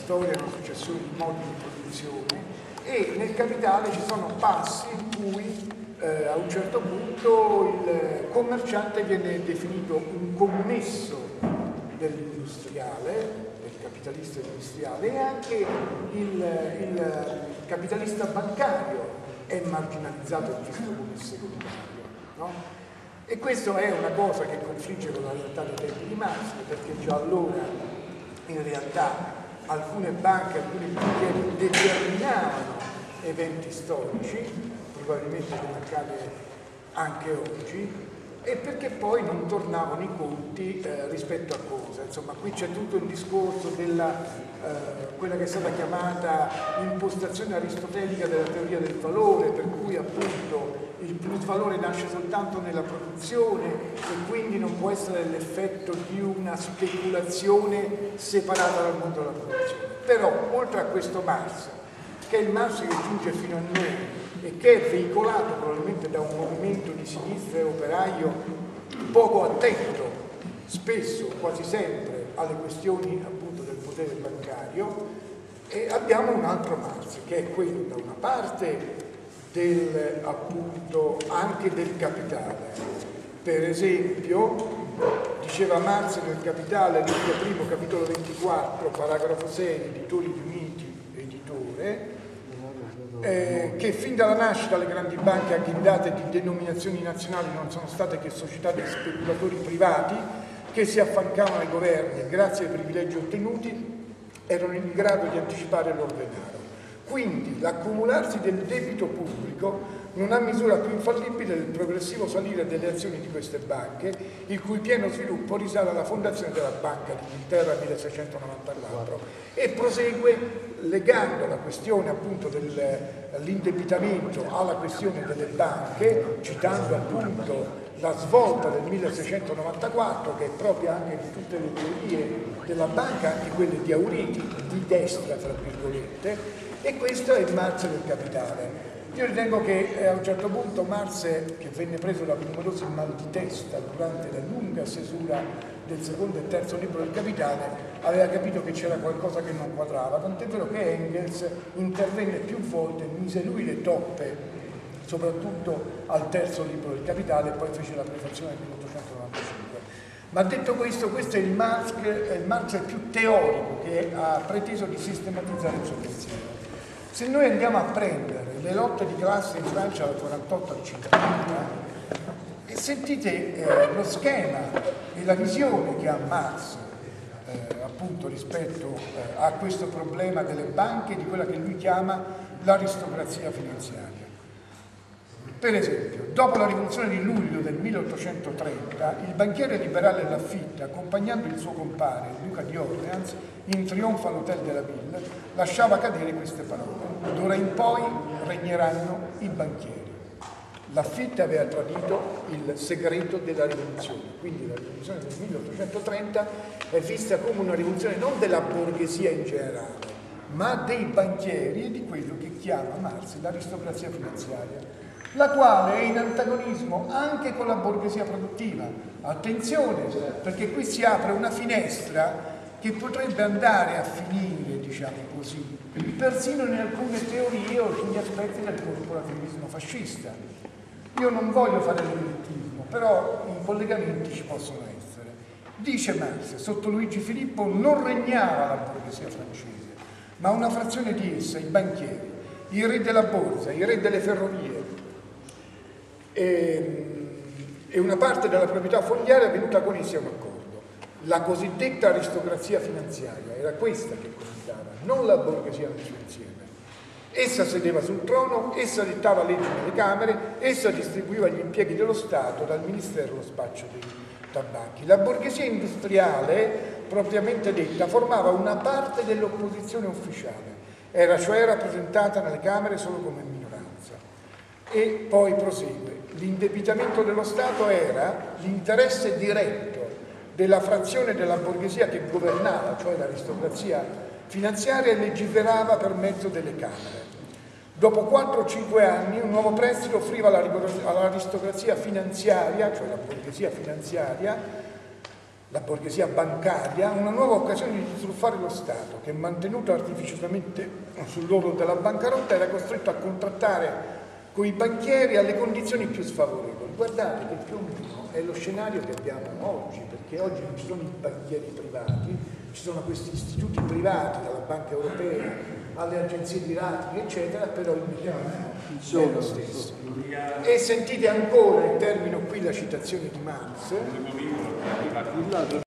storia, una successione di modi di produzione, e nel capitale ci sono passi in cui a un certo punto il commerciante viene definito un commesso dell'industriale, del capitalista industriale, e anche il capitalista bancario è marginalizzato e visto come secondario, no? E questo è una cosa che confligge con la realtà dei tempi di Marx, perché già allora in realtà alcune banche, alcuni banchieri determinavano eventi storici, probabilmente come accade anche oggi, e perché poi non tornavano i conti rispetto a cosa. Insomma, qui c'è tutto il discorso della quella che è stata chiamata impostazione aristotelica della teoria del valore, per cui appunto il plusvalore nasce soltanto nella produzione e quindi non può essere l'effetto di una speculazione separata dal mondo della produzione. Però, oltre a questo Marx, che è il Marx che giunge fino a noi e che è veicolato probabilmente da un movimento di sinistra e operaio poco attento, spesso, quasi sempre, alle questioni appunto del potere bancario, e abbiamo un altro Marx, che è quello da una parte del, appunto, anche del capitale. Per esempio, diceva Marx nel Capitale, libro primo, capitolo 24, paragrafo 6, Editori Riuniti, editore, che fin dalla nascita le grandi banche agghindate di denominazioni nazionali non sono state che società di speculatori privati che si affancavano ai governi e grazie ai privilegi ottenuti erano in grado di anticipare l'oro denaro. Quindi l'accumularsi del debito pubblico non ha misura più infallibile del progressivo salire delle azioni di queste banche, il cui pieno sviluppo risale alla fondazione della Banca d'Inghilterra nel 1694, e prosegue legando la questione appunto dell'indebitamento alla questione delle banche, citando appunto la svolta del 1694, che è propria anche di tutte le teorie della banca, anche quelle di Auriti, di destra tra virgolette, e questo è il Marx del Capitale. Io ritengo che a un certo punto Marx, che venne preso da numerosi mal di testa durante la lunga stesura del secondo e terzo libro del Capitale, aveva capito che c'era qualcosa che non quadrava, tant'è vero che Engels intervenne più volte, mise lui le toppe, soprattutto al terzo libro del Capitale, e poi fece la prefazione nel 1895. Ma detto questo, questo è il Marx più teorico, che ha preteso di sistematizzare il suo pensiero. Se noi andiamo a prendere le lotte di classe in Francia dal 48 al 50, sentite lo schema e la visione che ha Marx appunto rispetto a questo problema delle banche, di quella che lui chiama l'aristocrazia finanziaria. Per esempio, dopo la rivoluzione di luglio del 1830, il banchiere liberale Laffitte, accompagnando il suo compare, Luca di Orleans, in trionfo all'Hotel de la Ville, lasciava cadere queste parole: d'ora in poi regneranno i banchieri. Laffitte aveva tradito il segreto della rivoluzione, quindi la rivoluzione del 1830 è vista come una rivoluzione non della borghesia in generale, ma dei banchieri e di quello che chiama Marx l'aristocrazia finanziaria, la quale è in antagonismo anche con la borghesia produttiva. Attenzione, perché qui si apre una finestra che potrebbe andare a finire, diciamo così, persino in alcune teorie o alcuni aspetti del corporativismo fascista. Io non voglio fare l'elitismo, però i collegamenti ci possono essere. Dice Marx, sotto Luigi Filippo non regnava la borghesia francese, ma una frazione di essa, i banchieri, i re della borsa, i re delle ferrovie, e una parte della proprietà fogliare è venuta con essi a un accordo. La cosiddetta aristocrazia finanziaria era questa che contava, non la borghesia nel suo insieme. Essa sedeva sul trono, essa dettava leggi nelle Camere, essa distribuiva gli impieghi dello Stato, dal Ministero lo spaccio dei tabacchi. La borghesia industriale, propriamente detta, formava una parte dell'opposizione ufficiale, era cioè rappresentata nelle Camere solo come minoranza. E poi prosegue. L'indebitamento dello Stato era l'interesse diretto della frazione della borghesia che governava, cioè l'aristocrazia finanziaria, e legiferava per mezzo delle Camere. Dopo 4 o 5 anni un nuovo prestito offriva all'aristocrazia finanziaria, cioè la borghesia finanziaria, la borghesia bancaria, una nuova occasione di truffare lo Stato, che mantenuto artificiosamente sull'orlo della bancarotta era costretto a contrattare con i banchieri alle condizioni più sfavorevoli. Guardate che più o meno è lo scenario che abbiamo oggi, perché oggi non ci sono i banchieri privati, ci sono questi istituti privati, dalla Banca Europea alle agenzie di rating, eccetera, però il meccanismo è lo stesso. E sentite ancora, e termino qui la citazione di Marx,